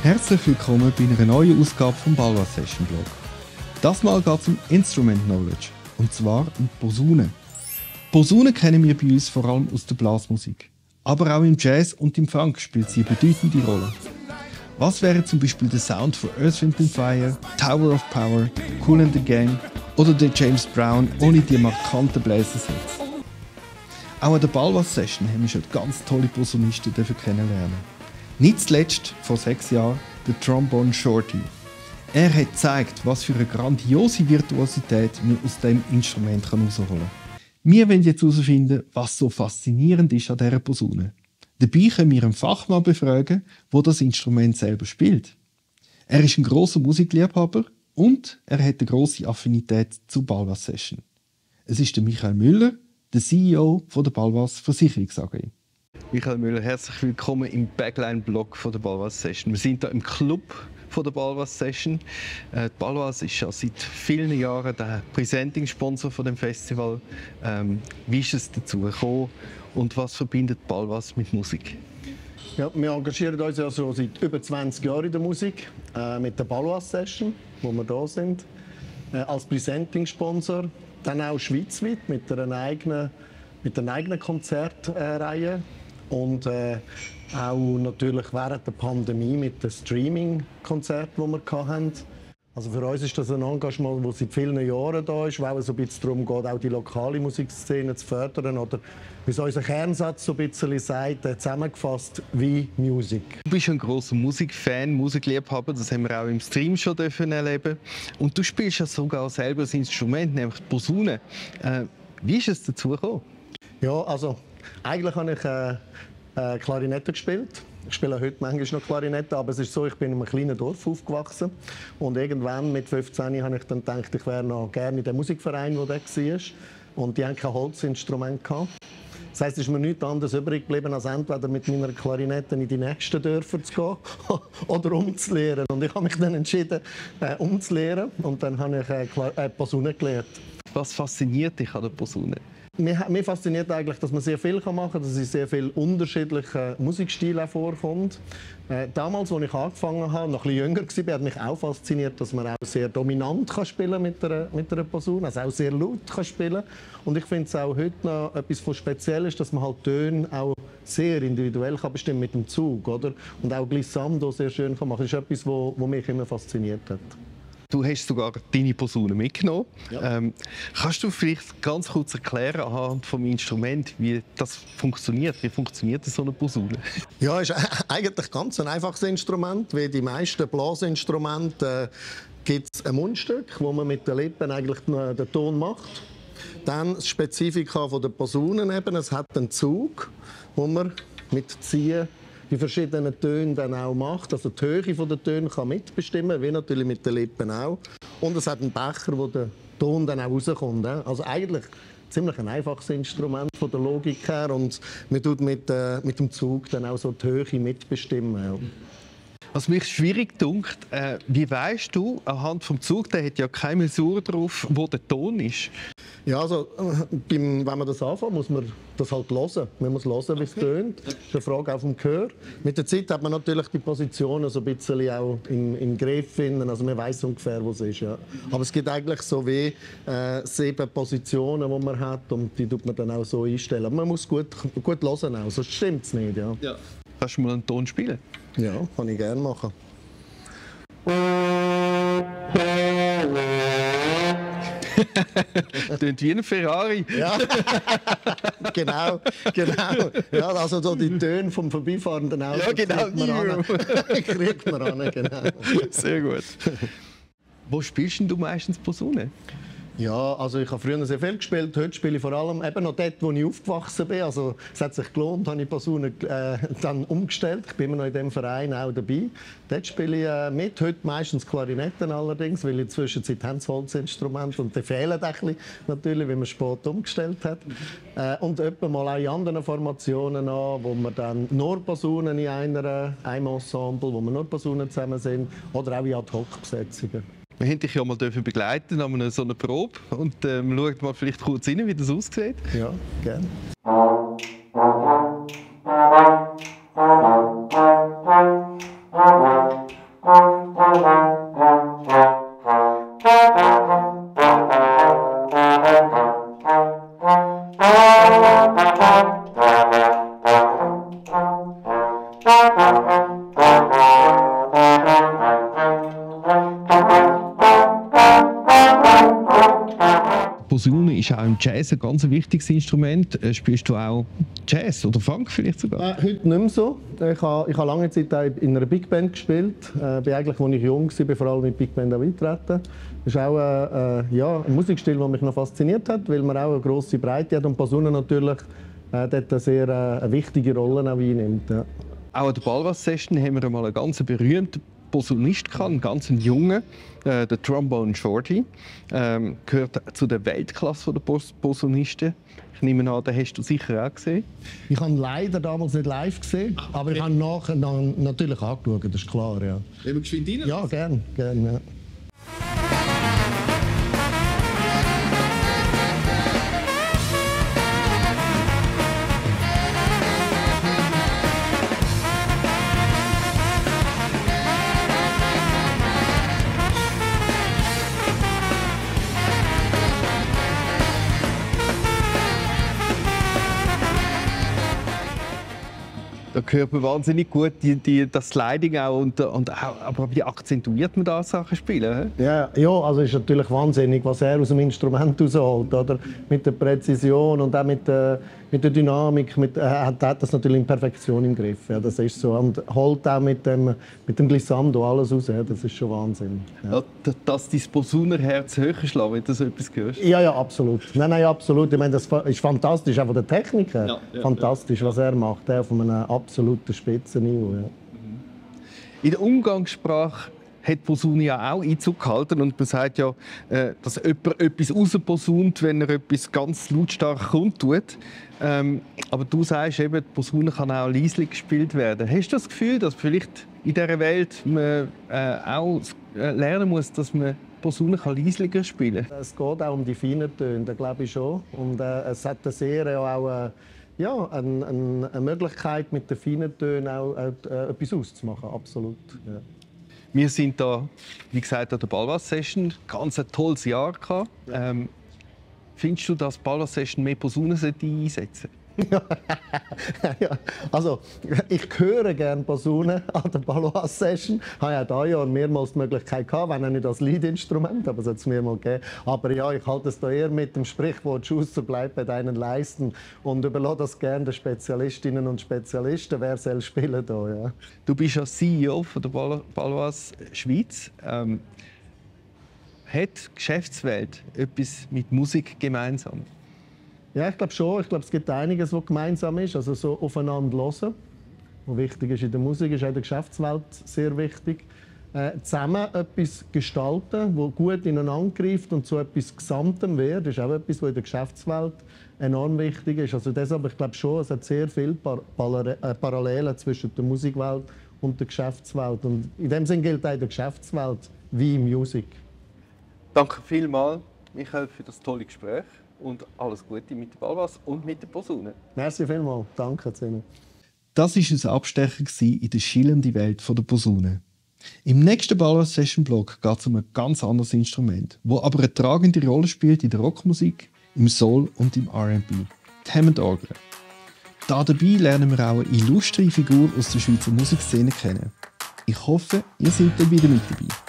Herzlich willkommen bei einer neuen Ausgabe vom Balwas Session Blog. Das Mal geht es um Instrument Knowledge, und zwar um Posaunen. Posaunen kennen wir bei uns vor allem aus der Blasmusik. Aber auch im Jazz und im Funk spielt sie eine bedeutende Rolle. Was wäre zum Beispiel der Sound von Earth, Wind & Fire, Tower of Power, Kool and the Gang oder der James Brown ohne die markanten Bläsersets? Auch an der Balwas Session haben wir schon ganz tolle Posaunisten kennenlernen. Nicht zuletzt, vor 6 Jahren, der Trombone Shorty. Er hat gezeigt, was für eine grandiose Virtuosität man aus diesem Instrument herausholen kann. Wir wollen jetzt herausfinden, was so faszinierend ist an dieser Posaune. Dabei können wir einen Fachmann befragen, der das Instrument selber spielt. Er ist ein grosser Musikliebhaber und er hat eine grosse Affinität zur Balwas Session. Es ist der Michael Müller, der CEO von der Balwas Versicherungs AG. Michael Müller, herzlich willkommen im Backline-Blog der Balwas Session. Wir sind hier im Club von der Balwas Session. Die Balwas ist ja seit vielen Jahren der Presenting-Sponsor von dem Festival. Wie ist es dazu gekommen und was verbindet Balwas mit Musik? Ja, wir engagieren uns ja schon seit über 20 Jahren in der Musik mit der Balwas Session, wo wir da sind, als Presenting-Sponsor. Dann auch schweizweit mit einer eigenen Konzertreihe. Und auch natürlich während der Pandemie mit den Streaming-Konzerten, die wir hatten. Also für uns ist das ein Engagement, das seit vielen Jahren da ist, weil es so ein bisschen darum geht, auch die lokale Musikszene zu fördern. Oder wie so unser Kernsatz so ein bisschen sagt, zusammengefasst wie Musik. Du bist ein grosser Musikfan, Musikliebhaber, das haben wir auch im Stream schon erleben. Und du spielst ja sogar selber ein Instrument, nämlich die Posaune. Wie ist es dazu gekommen? Ja, also eigentlich habe ich Klarinette gespielt. Ich spiele heute manchmal noch Klarinette, aber es ist so, ich bin in einem kleinen Dorf aufgewachsen. Und irgendwann mit 15 habe ich dann gedacht, ich wäre noch gerne in dem Musikverein, der dort war. Und die hatten kein Holzinstrument gehabt. Das heisst, es ist mir nichts anderes übrig geblieben, als entweder mit meiner Klarinette in die nächsten Dörfer zu gehen oder umzulehren. Und ich habe mich dann entschieden, umzulehren. Und dann habe ich Posaune gelernt. Was fasziniert dich an der Posaune? Mir fasziniert eigentlich, dass man sehr viel machen kann, dass es in sehr vielen unterschiedlichen Musikstilen vorkommt. Damals, als ich angefangen habe, noch ein bisschen jünger war, hat mich auch fasziniert, dass man auch sehr dominant spielen kann mit einer Posaune, also auch sehr laut spielen kann. Und ich finde es auch heute noch etwas von Spezielles, dass man halt Töne auch sehr individuell kann bestimmen mit dem Zug, oder? Und auch Glissando sehr schön kann machen. Das ist etwas, was mich immer fasziniert hat. Du hast sogar deine Posaune mitgenommen. Ja. Kannst du vielleicht ganz kurz erklären anhand des Instruments, wie das funktioniert? Wie funktioniert so eine Posaune? Ja, es ist eigentlich ganz ein einfaches Instrument. Wie die meisten Blasinstrumente gibt es ein Mundstück, wo man mit den Lippen eigentlich den Ton macht. Dann das Spezifika der Posaune eben. Es hat einen Zug, wo man mit Ziehen die verschiedenen Töne dann auch macht. Also die Höhe der Töne kann mitbestimmen, wie natürlich mit den Lippen auch. Und es hat einen Becher, wo der Ton dann auch rauskommt. Also eigentlich ziemlich ein einfaches Instrument von der Logik her. Und man tut mit dem Zug dann auch so die Höhe mitbestimmen. Ja. Was mich schwierig dünkt, wie weisst du, anhand des Zugs, der hat ja keine Mesur drauf, wo der Ton ist? Ja, also, wenn man das anfängt, muss man das halt hören. Man muss hören, wie es tönt. Das ist eine Frage auch vom Gehör. Mit der Zeit hat man natürlich die Positionen so ein bisschen auch im Griff finden. Also man weiss ungefähr, wo es ist. Ja. Aber es gibt eigentlich so wie 7 Positionen, die man hat, und die tut man dann auch so einstellen. Aber man muss gut hören auch, sonst stimmt es nicht. Ja. Ja. Kannst du mal einen Ton spielen? Ja, kann ich gerne machen. Tönt wie ein Ferrari. Ja, genau. Ja, also so die Töne vom vorbeifahrenden Auto. Ja, genau. Kriegt man an, genau. Sehr gut. Wo spielst du meistens Posaune? Ja, also ich habe früher sehr viel gespielt. Heute spiele ich vor allem eben noch dort, wo ich aufgewachsen bin. Also es hat sich gelohnt, habe ich die Posaune dann umgestellt. Ich bin immer noch in diesem Verein auch dabei. Dort spiele ich mit. Heute meistens Klarinetten allerdings, weil in der Zwischenzeit haben sie Holzinstrumente und die fehlen ein bisschen, natürlich, weil man spät umgestellt hat. Und etwa mal auch in anderen Formationen an, wo wir dann nur Posaunen in einem Ensemble, wo wir nur Posaunen zusammen sind, oder auch in Ad-Hoc-Besetzungen. Wir haben dich ja mal begleiten an so einer Probe und schauen mal vielleicht kurz rein, wie das aussieht. Ja, gerne. Posaune ist auch im Jazz ein ganz wichtiges Instrument. Spielst du auch Jazz oder Funk vielleicht sogar? Heute nicht mehr so. Ich habe lange Zeit in einer Big Band gespielt. Bin eigentlich, als ich jung war, vor allem mit Big Band eingetreten. Das ist auch ein Musikstil, der mich noch fasziniert hat, weil man auch eine grosse Breite hat und Posaune natürlich dort eine sehr wichtige Rolle auch einnimmt. Ja. Auch an der Balwas-Session haben wir mal einen ganz berühmten Posaunist gehabt, einen ganz jungen, der Trombone Shorty. Gehört zu der Weltklasse der Posaunisten. Ich nehme an, den hast du sicher auch gesehen. Ich habe ihn leider damals nicht live gesehen, aber ich habe ihn nachher natürlich angeschaut, das ist klar. Ja. Wollen wir geschwind rein? Ja, gerne. Ja. Da hört man wahnsinnig gut das Sliding auch, aber wie akzentuiert man da Sachen spielen? Ja, also ist natürlich wahnsinnig, was er aus dem Instrument rausholt, oder? Mit der Präzision und auch mit der Dynamik. Er hat das natürlich in Perfektion im Griff. Ja, das ist so. Und holt auch mit dem Glissando alles raus. Ja, das ist schon Wahnsinn. Ja. Ja, dass dein Posaunerherz höher schlägt, wenn du so etwas hörst? Ja, absolut. Nein, absolut. Ich meine, das ist fantastisch, auch von der Technik her. Ja, fantastisch, was er macht, auf einem absoluten Spitzenniveau. Ja. In der Umgangssprache hat Posaune ja auch Einzug gehalten und man sagt ja, dass jemand etwas rausposaunt, wenn er etwas ganz lautstark kundtut. Aber du sagst eben, die Posaune kann auch leise gespielt werden. Hast du das Gefühl, dass vielleicht in dieser Welt man auch lernen muss, dass man Posaune leisiger spielen kann? Es geht auch um die feinen Töne, das glaube ich schon. Und es hat eine sehr auch eine Möglichkeit, mit den feinen Tönen auch etwas auszumachen, absolut. Ja. Wir sind da, wie gesagt, an der Balwas-Session. Ganz ein tolles Jahr gehabt. Ja. Findest du, dass die Balwas-Session mehr Posaunen einsetzen ja, also ich höre gerne Posaunen an der Balwas-Session. Ich hatte ja dieses Jahr mehrmals die Möglichkeit gehabt, wenn auch nicht als Leadinstrument, aber es hat es mir mal gegeben. Aber ja, ich halte es da eher mit dem Sprichwort «Schuster bleibt bei deinen Leisten» und überlasse das gerne den Spezialistinnen und Spezialisten. Wer soll spielen da? Ja. Du bist ja CEO von der Balwas Schweiz. Hat die Geschäftswelt etwas mit Musik gemeinsam? Ja, ich glaube schon. Ich glaube, es gibt einiges, was gemeinsam ist. Also so aufeinander hören, was wichtig ist in der Musik, ist auch in der Geschäftswelt sehr wichtig. Zusammen etwas gestalten, das gut ineinander greift und zu etwas Gesamtem wird, ist auch etwas, was in der Geschäftswelt enorm wichtig ist. Also deshalb, ich glaube schon, es hat sehr viele Parallelen zwischen der Musikwelt und der Geschäftswelt. Und in dem Sinne gilt auch in der Geschäftswelt wie in Musik. Danke vielmals, Michael, für das tolle Gespräch. Und alles Gute mit der Balwas und mit der Posaune. Merci vielmals. Danke zusammen. Das war unser Abstecher in die schillernde Welt der Posaune. Im nächsten Balwas-Session-Blog geht es um ein ganz anderes Instrument, das aber eine tragende Rolle spielt in der Rockmusik, im Soul und im R&B. Die Hammond-Orgel. Dabei lernen wir auch eine illustre Figur aus der Schweizer Musikszene kennen. Ich hoffe, ihr seid dann wieder mit dabei.